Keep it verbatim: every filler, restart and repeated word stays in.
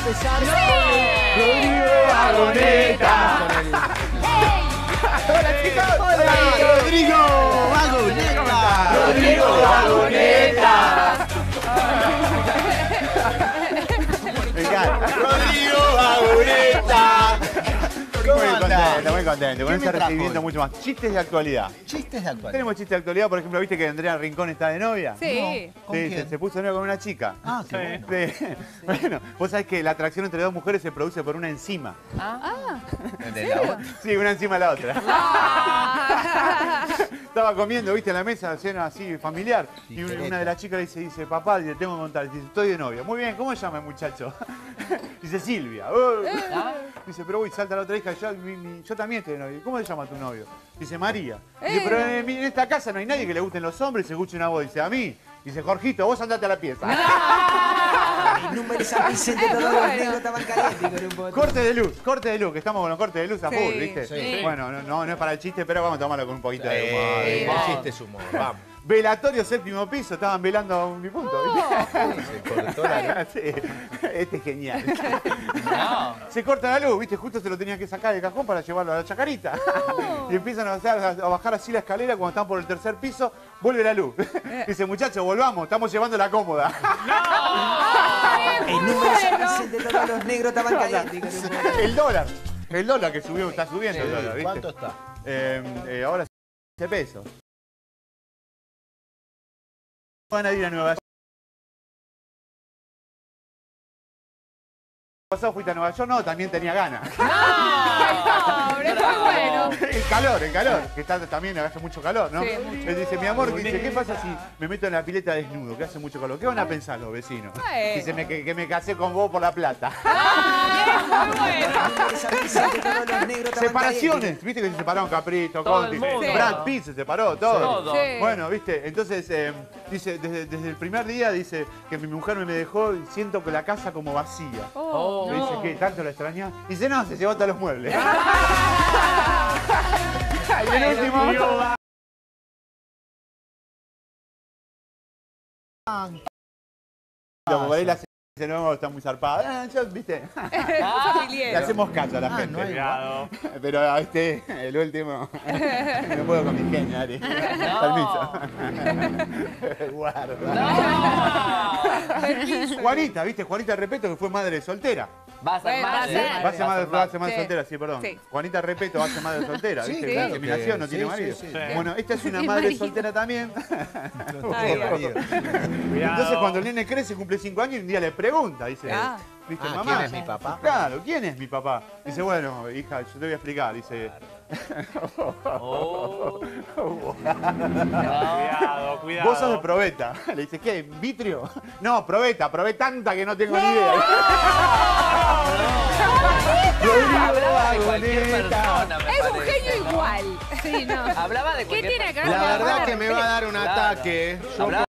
empezar ¡Sí! con Rodrigo Vagoneta. Hola chicos. Hola, Rodrigo Vagoneta. Rodrigo Vagoneta. Me encanta. Rodrigo Vagoneta. ¿Cómo Muy andás? contento, muy contento. Con ¿Qué eso me trajo recibiendo hoy? mucho más. Chistes de actualidad. Chistes de actualidad. Tenemos chistes de actualidad, por ejemplo, ¿viste que Andrea Rincón está de novia? Sí. ¿Con Sí, quién? se, se puso de novia con una chica. Ah, qué bueno. Sí. Bueno, vos sabés que la atracción entre dos mujeres se produce por una enzima. Ah. De la otra. Sí, una encima de la otra. Ah. Estaba comiendo, viste, en la mesa, cena así, familiar. Y una, Diferente. una de las chicas le dice, dice, papá, le tengo que contar. Dice, estoy de novia. Muy bien, ¿cómo se llama el muchacho? Dice, Silvia. "Oh". Dice, pero uy, salta la otra hija, yo, mi- mi- yo también estoy de novia. ¿Cómo se llama tu novio? Dice, María. Dice, Eh. pero en, mi- en esta casa no hay nadie que le gusten los hombres y se escuche una voz. Dice, a mí. Dice, Jorgito, vos andate a la pieza. El número de San Vicente, todos los Bueno. negros estaban calientes con un botón. Corte de luz, corte de luz, que estamos con los cortes de luz a Sí, full, ¿viste? sí. Bueno, no, no, no es para el chiste, pero vamos a tomarlo con un poquito de humor. Eh, ¿viste? Sí. chiste es humor, vamos. Velatorio séptimo piso, estaban velando a un difunto, ¿viste? Se cortó la luz. Sí, este es genial. Se corta la luz, ¿viste? Justo se lo tenían que sacar del cajón para llevarlo a la chacarita. Y empiezan a, hacer- a bajar así la escalera cuando están por el tercer piso, vuelve la luz. Dice, muchachos, volvamos, estamos llevando la cómoda. El número de San Vicente, todos los negros estaban calientes con un botón. El dólar, el dólar que subió, está subiendo el dólar, ¿viste? ¿Cuánto está? Eh, eh, ahora quince pesos. Van a ir a Nueva York. ¿El pasado fuiste a Nueva York? No, también tenía ganas. Ay, pobre, muy bueno. El calor, el calor, que está, también hace mucho calor, ¿no? Sí, mucho. Él dice, mi amor, que dice, ¿qué pasa si me meto en la pileta desnudo, que hace mucho calor? ¿Qué van a pensar los vecinos? Bueno. Dice, me- que, que me casé con vos por la plata. Ay, muy bueno. El número de San Vicente, todos los negros estaban Separaciones, calientes. viste que se separaron Caprito, Todo Conti, el mundo. Brad Pitt se separó, todo. Todo. Sí. Bueno, viste, entonces eh, dice, desde, desde el primer día dice que mi mujer me dejó y siento que la casa como vacía. Oh, Me dice no. que tanto la extraña. Dice, no, se llevó hasta los muebles. Y el último. Como por ahí la dice, no, está muy zarpada. Ah, yo, viste, le Familiero. hacemos caso a la Ah, gente. no hay- Cuidado. Pero este, el último, no puedo con mi genio, Ari. Permiso. Guarda. Permiso. Juanita, ¿viste? Juanita Repeto, que fue madre soltera. Va a ser Bueno, va a madre. ser. Va a ser madre, va a ser madre Sí. soltera, sí, perdón. Sí. Juanita Repeto va a ser madre soltera, Sí, ¿viste? claro La discriminación, que- no tiene sí, marido. sí, sí. Bueno, esta es una Tiene madre marido. soltera también. Ay, marido. Entonces cuando el nene crece, cumple cinco años y un día le pregunta, dice, Ah. ¿viste, Ah, mamá? ¿quién es mi papá? Claro, ¿quién es mi papá? Dice, bueno, hija, yo te voy a explicar. Dice, Oh. Cuidado, cuidado. vos sos de probeta. Le dice, ¿qué? ¿Vitrio? No, probeta, probé tanta que no tengo ni idea. Hablaba de cualquier persona, me Es un parece, genio ¿no? igual. Sí, no. Hablaba de ¿Qué cualquier tiene que ver La con verdad la que me va a dar un Claro. ataque. Yo Hablaba